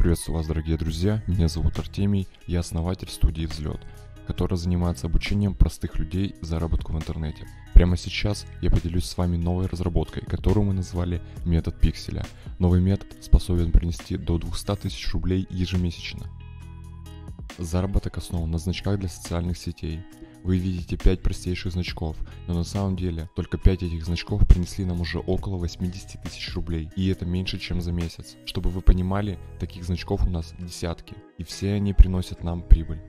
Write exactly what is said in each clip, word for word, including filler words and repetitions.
Приветствую вас, дорогие друзья, меня зовут Артемий, я основатель студии «Взлет», которая занимается обучением простых людей заработку в интернете. Прямо сейчас я поделюсь с вами новой разработкой, которую мы назвали метод пикселя. Новый метод способен принести до двухсот тысяч рублей ежемесячно. Заработок основан на значках для социальных сетей. Вы видите пять простейших значков, но на самом деле только пять этих значков принесли нам уже около восьмидесяти тысяч рублей, и это меньше, чем за месяц. Чтобы вы понимали, таких значков у нас десятки, и все они приносят нам прибыль.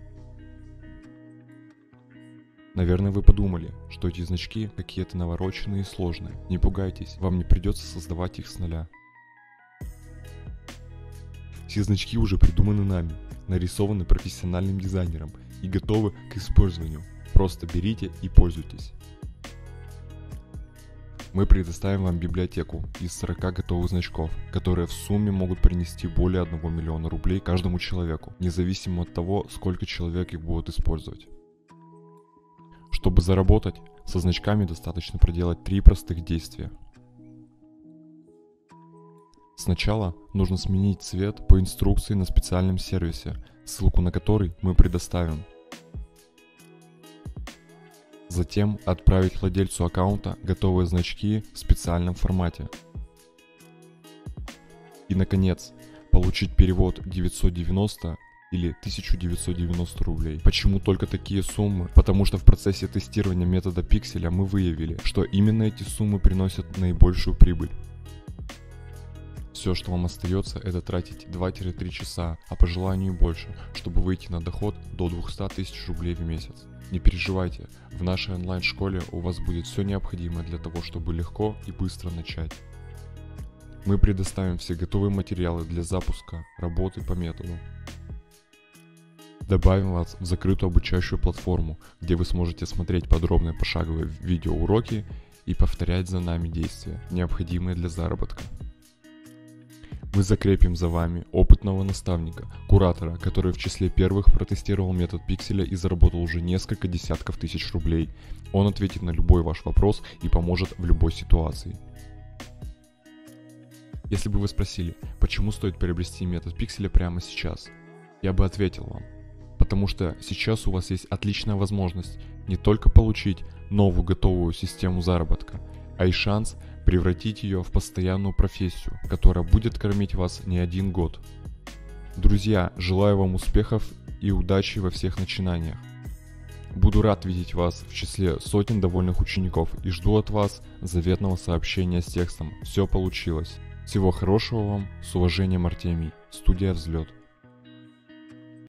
Наверное, вы подумали, что эти значки какие-то навороченные и сложные. Не пугайтесь, вам не придется создавать их с нуля. Все значки уже придуманы нами, нарисованы профессиональным дизайнером и готовы к использованию. Просто берите и пользуйтесь. Мы предоставим вам библиотеку из сорока готовых значков, которые в сумме могут принести более одного миллиона рублей каждому человеку, независимо от того, сколько человек их будут использовать. Чтобы заработать, со значками достаточно проделать три простых действия. Сначала нужно сменить цвет по инструкции на специальном сервисе, ссылку на который мы предоставим. Затем отправить владельцу аккаунта готовые значки в специальном формате. И, наконец, получить перевод девятьсот девяносто или тысяча девятьсот девяносто рублей. Почему только такие суммы? Потому что в процессе тестирования метода пикселя мы выявили, что именно эти суммы приносят наибольшую прибыль. Все, что вам остается, это тратить два-три часа, а по желанию больше, чтобы выйти на доход до двухсот тысяч рублей в месяц. Не переживайте, в нашей онлайн-школе у вас будет все необходимое для того, чтобы легко и быстро начать. Мы предоставим все готовые материалы для запуска работы по методу. Добавим вас в закрытую обучающую платформу, где вы сможете смотреть подробные пошаговые видеоуроки и повторять за нами действия, необходимые для заработка. Мы закрепим за вами опытного наставника, куратора, который в числе первых протестировал метод пикселя и заработал уже несколько десятков тысяч рублей. Он ответит на любой ваш вопрос и поможет в любой ситуации. Если бы вы спросили, почему стоит приобрести метод пикселя прямо сейчас, я бы ответил вам. Потому что сейчас у вас есть отличная возможность не только получить новую готовую систему заработка, а и шанс превратить ее в постоянную профессию, которая будет кормить вас не один год. Друзья, желаю вам успехов и удачи во всех начинаниях. Буду рад видеть вас в числе сотен довольных учеников и жду от вас заветного сообщения с текстом «Все получилось». Всего хорошего вам, с уважением, Артемий, студия «Взлет».